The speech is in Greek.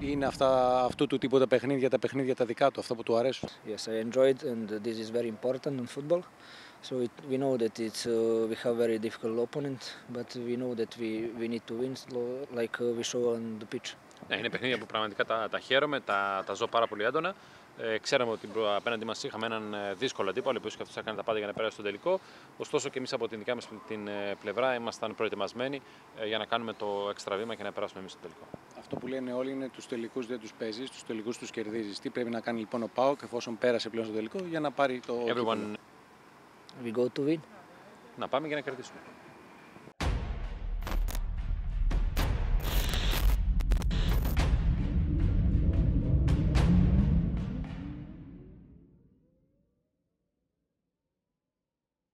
Είναι αυτού του τύπου τα παιχνίδια τα δικά του, αυτά που του αρέσουν. Yes, I enjoyed, and this is very important in football. So we know that we have very difficult opponent, but we know that we need to win, like we show on the pitch. Ναι, είναι παιχνίδια που πραγματικά τα χαίρομαι, τα ζω πάρα πολύ έντονα. Ξέραμε ότι απέναντί μας είχαμε έναν δύσκολο αντίπαλο, ο οποίος και αυτός θα κάνει τα πάντα για να περάσει στον τελικό. Ωστόσο και εμείς από την δικά μας την πλευρά ήμασταν προετοιμασμένοι για να κάνουμε το έξτρα βήμα και να περάσουμε εμείς στον τελικό. Αυτό που λένε όλοι είναι τους τελικούς δεν τους παίζεις, τους τελικούς τους κερδίζεις. Τι πρέπει να κάνει λοιπόν ο ΠΑΟΚ εφόσον πέρασε πλέον στο τελικό για να πάρει το. Everyone... We go to win. Να πάμε για να κερδίσουμε.